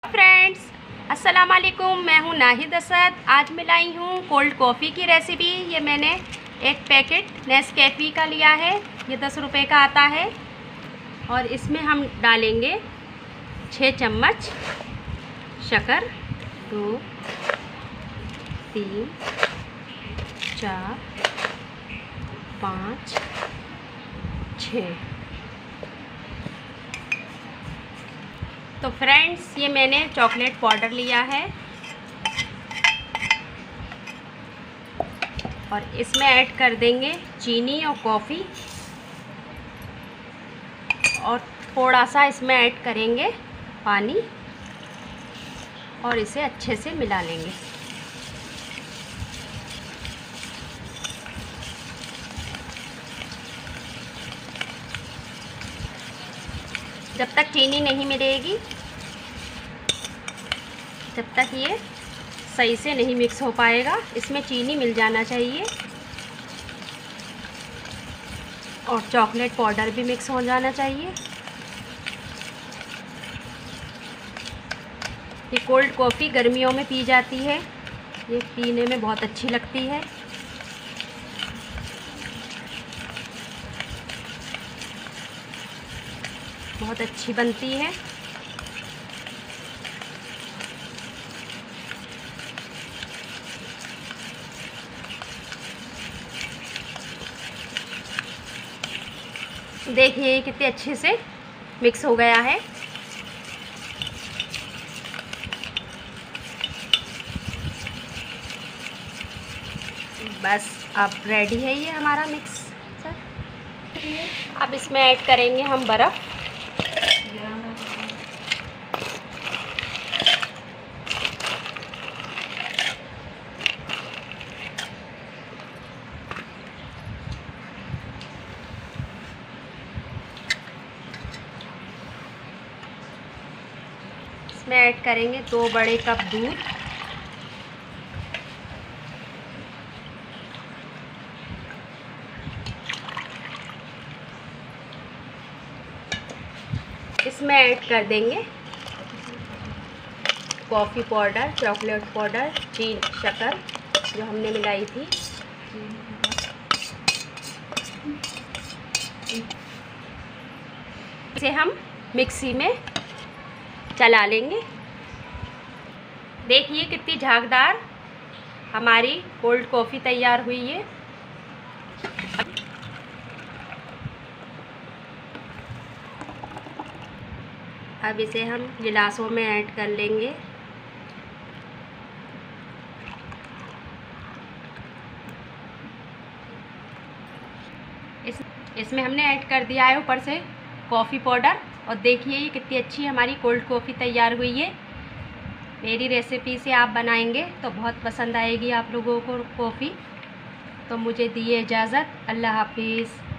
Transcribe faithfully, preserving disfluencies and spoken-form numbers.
Friends अस्सलाम वालेकुम, मैं हूं नाहिद असद। आज मैं लाई हूं कोल्ड कॉफ़ी की रेसिपी। ये मैंने एक पैकेट नेस्कैफ़े का लिया है, ये दस रुपए का आता है। और इसमें हम डालेंगे छः चम्मच शक्कर, दो तीन चार पाँच छः। तो फ्रेंड्स, ये मैंने चॉकलेट पाउडर लिया है और इसमें ऐड कर देंगे चीनी और कॉफ़ी, और थोड़ा सा इसमें ऐड करेंगे पानी और इसे अच्छे से मिला लेंगे। जब तक चीनी नहीं मिलेगी तब तक ये सही से नहीं मिक्स हो पाएगा। इसमें चीनी मिल जाना चाहिए और चॉकलेट पाउडर भी मिक्स हो जाना चाहिए। ये कोल्ड कॉफ़ी गर्मियों में पी जाती है, ये पीने में बहुत अच्छी लगती है। बहुत अच्छी बनती है। देखिए कितने अच्छे से मिक्स हो गया है। बस अब रेडी है ये हमारा मिक्स। अब इसमें ऐड करेंगे हम बर्फ़। इसमें ऐड करेंगे दो बड़े कप दूध, इसमें ऐड कर देंगे कॉफ़ी पाउडर, चॉकलेट पाउडर, चीनी, शक्कर जो हमने मिलाई थी। इसे हम मिक्सी में चला लेंगे। देखिए कितनी झागदार हमारी कोल्ड कॉफ़ी तैयार हुई है। अब इसे हम गिलासों में ऐड कर लेंगे। इस इसमें हमने ऐड कर दिया है ऊपर से कॉफ़ी पाउडर। और देखिए ये कितनी अच्छी हमारी कोल्ड कॉफ़ी तैयार हुई है। मेरी रेसिपी से आप बनाएंगे तो बहुत पसंद आएगी आप लोगों को कॉफ़ी। तो मुझे दिए इजाज़त। अल्लाह हाफिज़।